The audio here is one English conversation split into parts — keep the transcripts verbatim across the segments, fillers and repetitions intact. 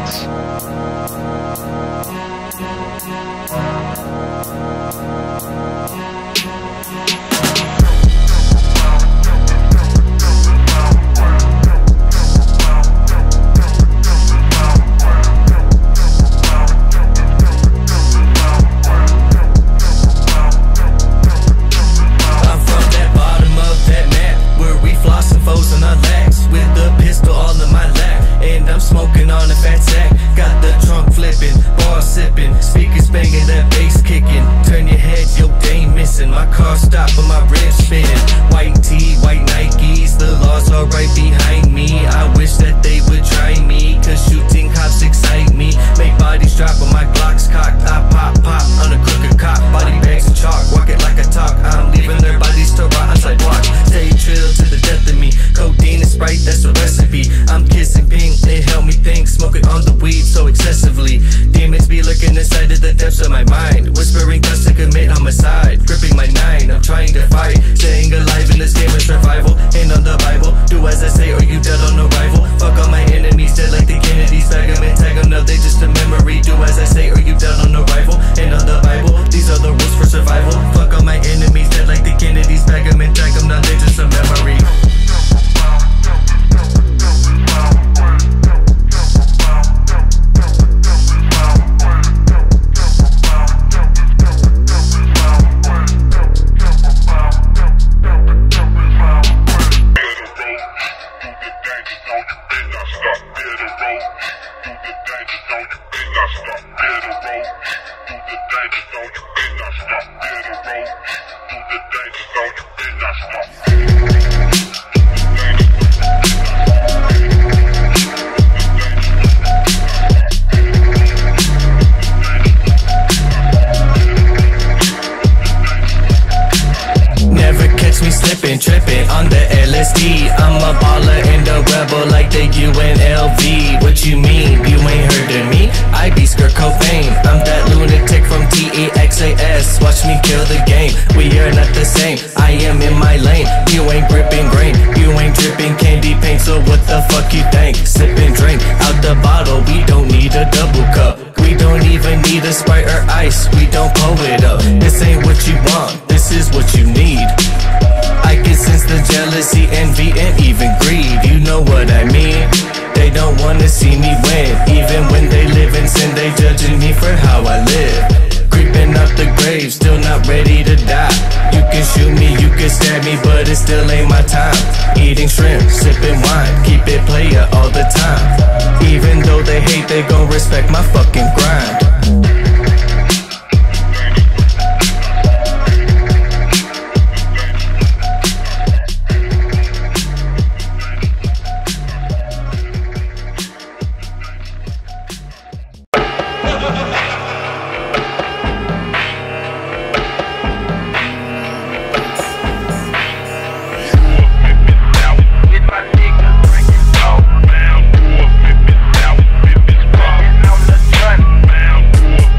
Beats. My car stopped but my ribs spinning. White tee, white Nikes, the laws are right behind me. I wish that they would try me, cause shooting cops excite me. Make bodies drop when my Glock's cocked. I pop, pop on a crooked cop. Body bags of chalk, walk it like I talk. I'm leaving their bodies to rot on sidewalks. Stay trill to the death of me. Codeine and Sprite, that's a recipe. I'm kissing pink, it helped me think. Smoking on the weed so excessively. Demons be lurking inside of the depths of my mind, whispering thus to commit homicide. Gripping my nine, I'm trying to fight. Staying alive in this game of survival. Ain't on the Bible, do as I say or you dead on arrival. Fuck all my enemies, dead like the Kennedys. Bag them and tag them, no they just a memory. Do as I say or you dead on arrival. Ain't on the Bible, these are the rules for survival. Fuck all my enemies, dead like the Kennedys. Bag them and tag them, no they just a memory. Tripping on the L S D. I'm a baller and a rebel like the U N L V. What you mean? You ain't heard of me? I be Skirt Cobain. I'm that lunatic from T E X A S. Watch me kill the game. We are not the same. I am in my lane. You ain't gripping grain. You ain't dripping candy paint. So what the fuck you think? Sip and drink out the bottle. We don't need a double cup. We don't even need a Sprite or ice. We don't pull it up. This ain't what you want. This is what you need. I can sense the jealousy, envy, and even greed. You know what I mean? They don't wanna see me win. Even when they live in sin, they judging me for how I live. Creeping up the grave, still not ready to die. You can shoot me, you can stab me, but it still ain't my time. Eating shrimp, sipping wine, keep it player all the time. Even though they hate, they gon' respect my fucking grind. Down.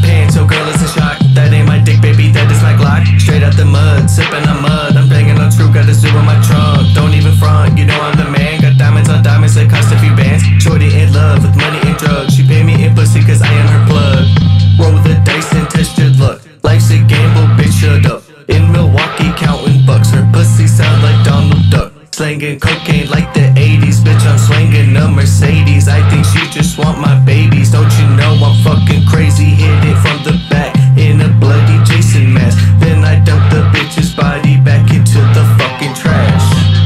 pants, your girl is in shock. That ain't my dick, baby, that is my Glock. Straight out the mud, sipping on mud. I'm banging on true, got a zoo in my trunk. Don't even front, you know I'm the man. Got diamonds on diamonds that cost a few bands. Shorty in love with money and drugs. She pay me in pussy cause I am her plug. Roll the dice and test your luck. Life's a gamble, bitch, shut up. In Milwaukee, counting bucks. Her pussy sound like Donald Duck. Slanging cocaine like the eighties. Bitch, I'm swinging a Mercedes. I think she just want my babies. Don't you know I'm fucking crazy? Hit it from the back in a bloody Jason mask. Then I dump the bitch's body back into the fucking trash.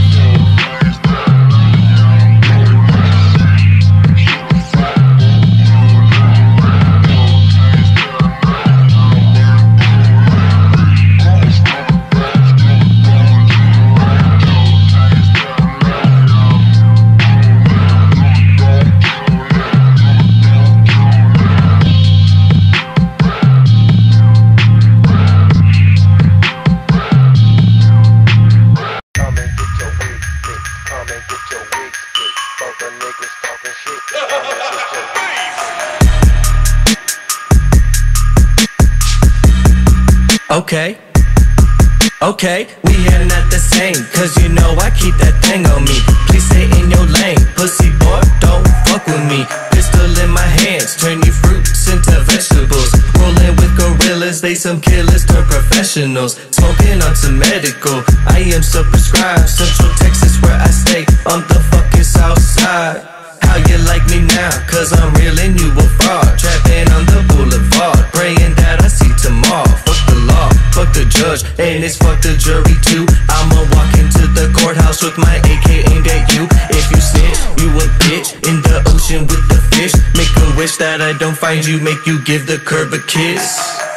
Okay, okay, we are not the same. Cause you know I keep that thing on me. Please stay in your lane, pussy boy, don't fuck with me. Pistol in my hands, turn your fruits into vegetables. Rolling with gorillas, they some killers turn professionals. Smoking on some medical, I am so prescribed. Central Texas where I stay, on the fucking south side. How you like me now? Cause I'm real and you a fraud. Trapping on the boulevard, praying that I see tomorrow. Fuck the law, fuck the judge, and it's fuck the jury too. I'ma walk into the courthouse with my A K aimed at you. If you snitch, you a bitch. In the ocean with the fish. Make a wish that I don't find you. Make you give the curb a kiss.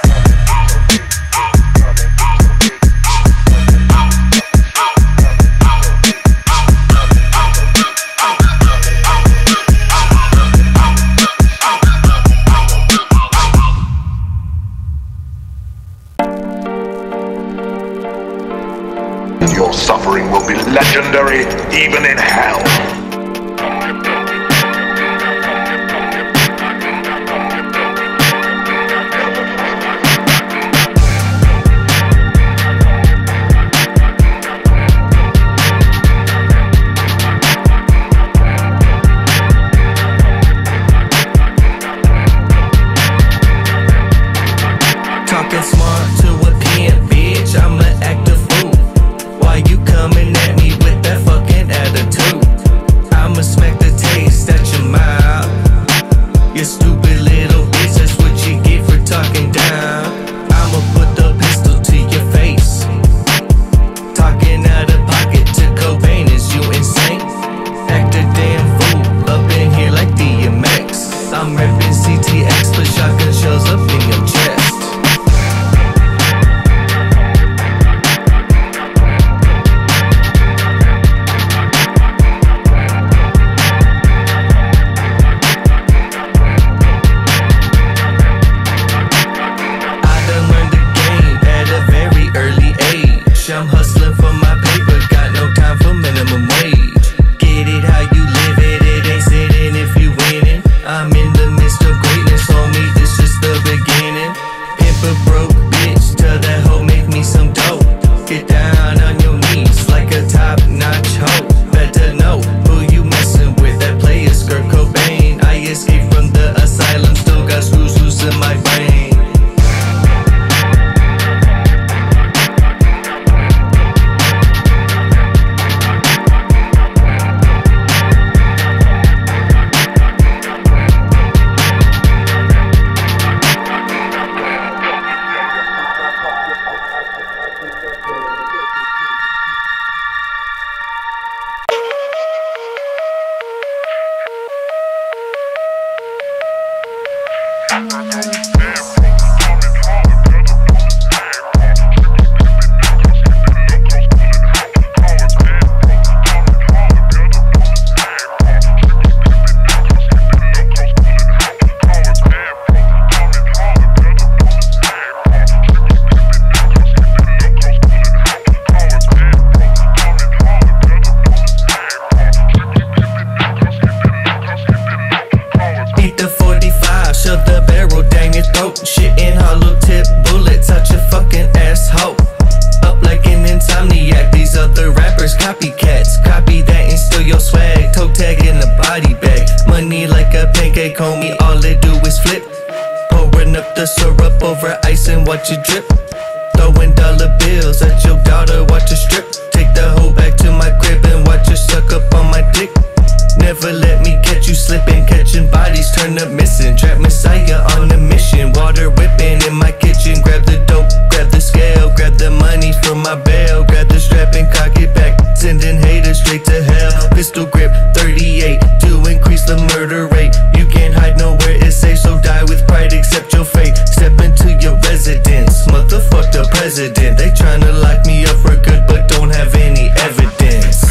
Your suffering will be legendary, even in hell. Talking smart to a pen, bitch, I'ma act a fool. Why you coming at me with that fucking attitude? over ice and watch it drip. Throwing dollar bills at your daughter, watch her strip. Take the hoe back to my crib and watch her suck up on my dick. Never let me catch you slipping, catching bodies turn up missing. Trap Messiah on a mission, water whipping in my kitchen. Grab the dope, grab the scale, grab the money from my bail. Grab the strap and cock it back, sending haters straight to hell. Pistol grip, thirty-eight, to increase the murder rate. You can't hide nowhere, it's safe, so die with pride, accept your fate. Step into your residence, motherfuck the president. They tryna lock me up for good, but don't have any evidence.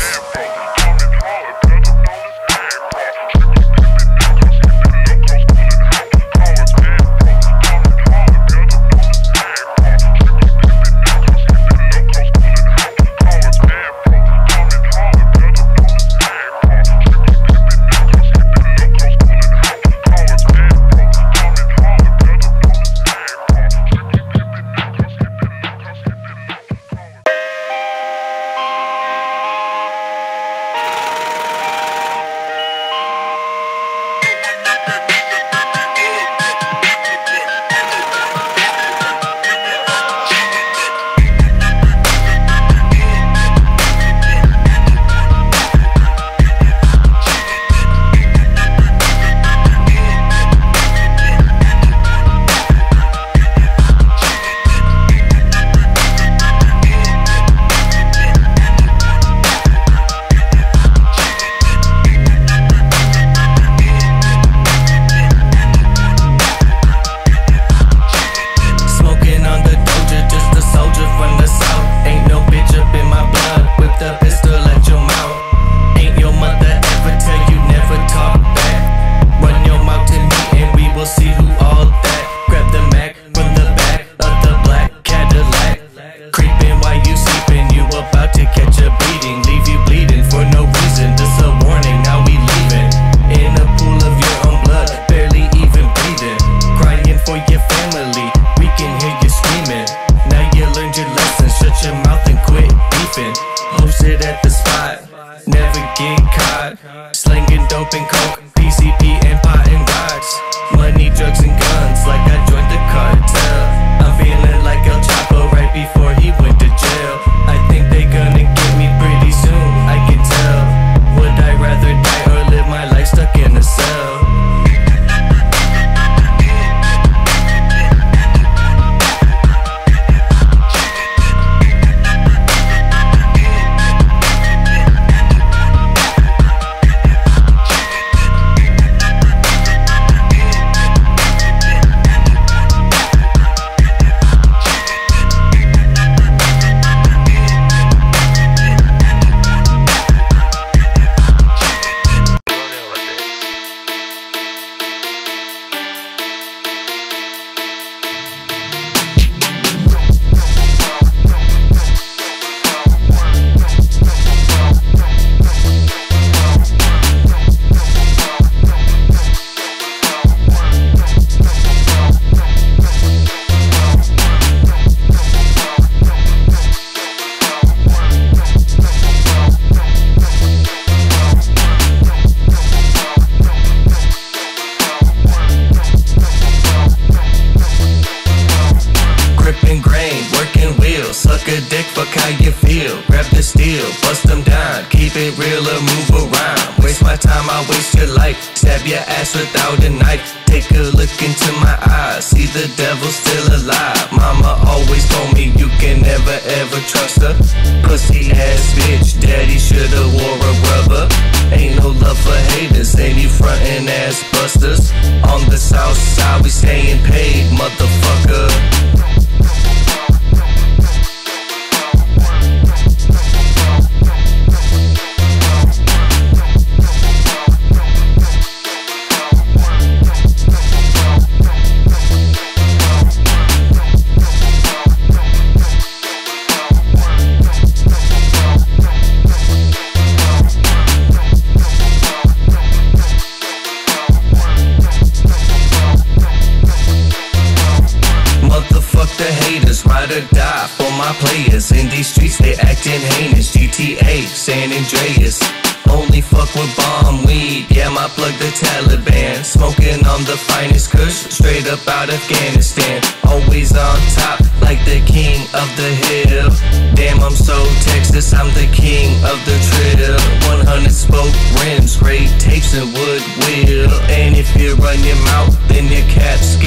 my players. In these streets they acting heinous. G T A, San Andreas. Only only fuck with bomb weed. Yeah, my plug the Taliban. Smoking on the finest kush, straight up out Afghanistan. Always on top, like the king of the hill. Damn, I'm so Texas, I'm the king of the trill. one hundred spoke rims, great tapes and wood wheel. And if you run your mouth, then your caps